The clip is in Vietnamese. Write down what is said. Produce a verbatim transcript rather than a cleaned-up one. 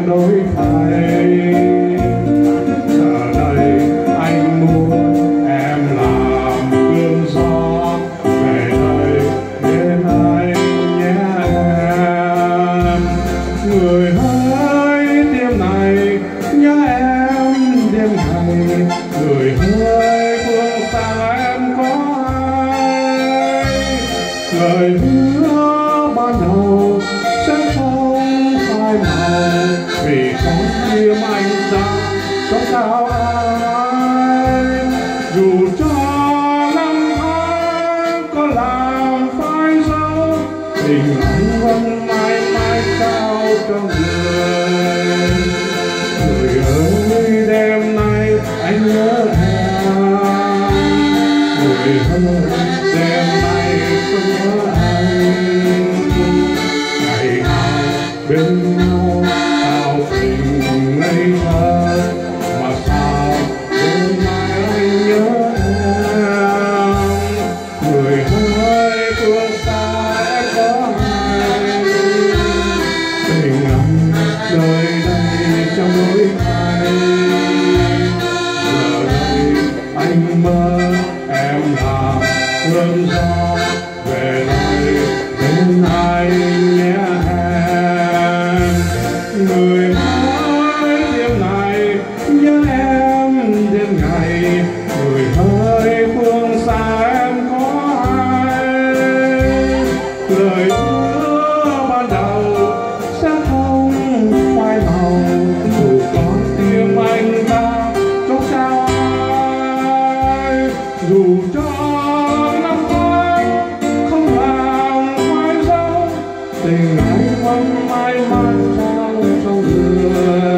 em đổi thay. Giờ đây anh muốn em làm cơn gió về đây bên anh nhé em. Người hỡi đêm này nhớ em đêm ngày, người hỡi phương xa em có ai. Lời hứa ban đầu sẽ không phai màu, vì con tim anh đã có sao ai. Dù cho năm tháng có làm phai dấu, tình anh vẫn mãi mãi trao cho người. Người ơi đêm nay anh nhớ em, người ơi đêm nay tôi nhớ anh. Ngày nào bên nhau sao tình ngây thơ, mà sao đêm nay anh nhớ em. Người ơi phương xa em có ai, tình anh đời đây trong nỗi thay. Giờ đây anh mơ em là cơn gió về đây bên anh nhé em. Người hỡi đêm này nhớ em đêm ngày, người hỡi phương xa em có ai. Lời hứa ban đầu sẽ không phai màu, dù con tim anh ta có sao ai. Dù cho năm tháng không làm phai dấu, tình anh vẫn mãi mãi trao cho người.